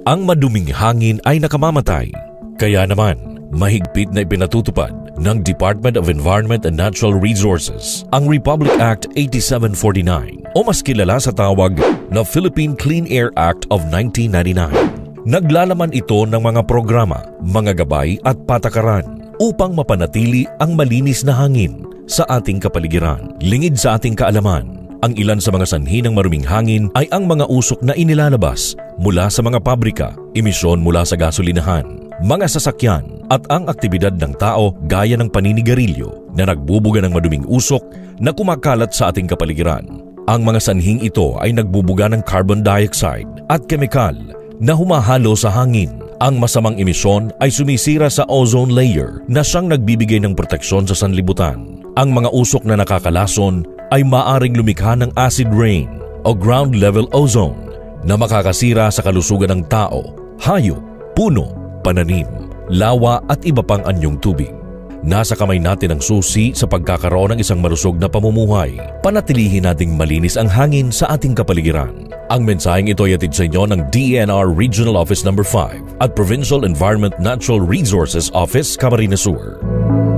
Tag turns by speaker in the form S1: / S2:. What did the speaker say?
S1: ang maduming hangin ay nakamamatay. Kaya naman, mahigpit na ipinatutupad ng Department of Environment and Natural Resources ang Republic Act 8749 o mas kilala sa tawag na Philippine Clean Air Act of 1999. Naglalaman ito ng mga programa, mga gabay at patakaran upang mapanatili ang malinis na hangin sa ating kapaligiran. Lingid sa ating kaalaman, ang ilan sa mga sanhi ng maruming hangin ay ang mga usok na inilalabas mula sa mga pabrika, emisyon mula sa gasolinahan, mga sasakyan at ang aktibidad ng tao gaya ng paninigarilyo na nagbubuga ng maduming usok na kumakalat sa ating kapaligiran. Ang mga sanhing ito ay nagbubuga ng carbon dioxide at kemikal na humahalo sa hangin. Ang masamang emisyon ay sumisira sa ozone layer na siyang nagbibigay ng proteksyon sa sanlibutan. Ang mga usok na nakakalason ay maaring lumikha ng acid rain o ground level ozone na makakasira sa kalusugan ng tao, hayop, puno, pananim, lawa at iba pang anyong tubig. Nasa kamay natin ang susi sa pagkakaroon ng isang malusog na pamumuhay. Panatilihin nating malinis ang hangin sa ating kapaligiran. Ang mensaheng ito ay hatid sa inyo ng DENR Regional Office No. 5 at Provincial Environment Natural Resources Office, Camarines Sur.